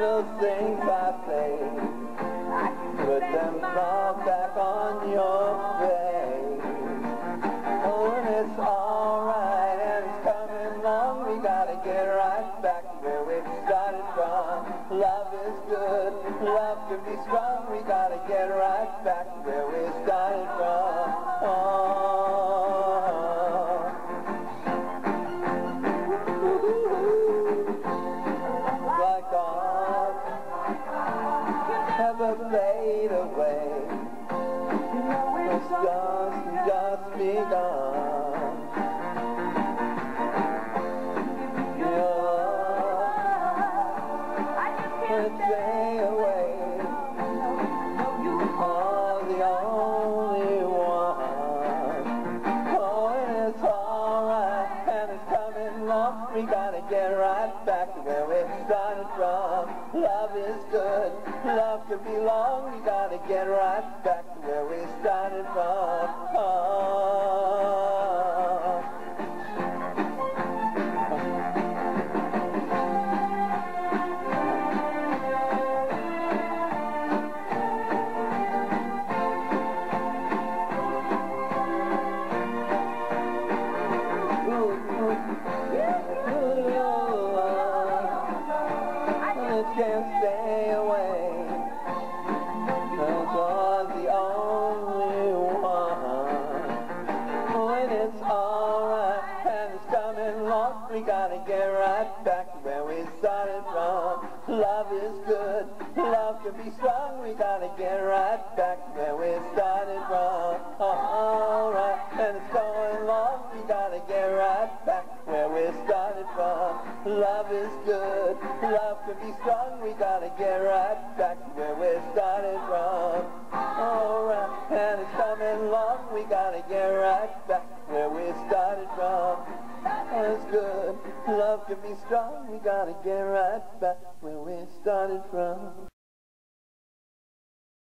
little things I say, put them all back on your face. Oh, and it's alright, and it's coming along. We gotta get right back where we started from. Love is good, love can be strong. We gotta get right back where we started from. Like all ever fade away, the stars can just be gone. Your love can stay away. Are the only one. Oh, and it's alright, and it's coming along. We gotta get right back to where we started from. Love is good, love can be long. We gotta get right back to where we started from. It can't stay away, 'cause you're the only one. When it's alright and it's coming along, we gotta get right back to where we started from. Love is good, love can be strong. We gotta get right back to where we started from. Alright, and it's going along. We gotta get right back where we started from. Love is good, love can be strong. We gotta get right back where we started from. Alright, and it's coming along. We gotta get right back where we started from. It's good, love can be strong. We gotta get right back where we started from.